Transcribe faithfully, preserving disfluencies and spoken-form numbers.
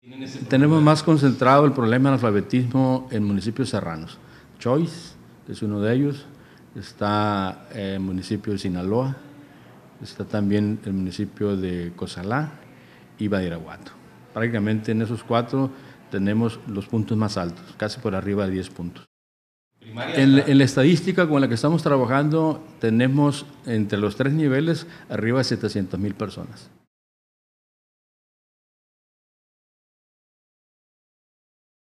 Tenemos más concentrado el problema del analfabetismo en municipios serranos. Choice es uno de ellos, está el municipio de Sinaloa, está también el municipio de Cozalá y Badiraguato. Prácticamente en esos cuatro tenemos los puntos más altos, casi por arriba de diez puntos. En, en la estadística con la que estamos trabajando tenemos entre los tres niveles arriba de setecientas mil personas.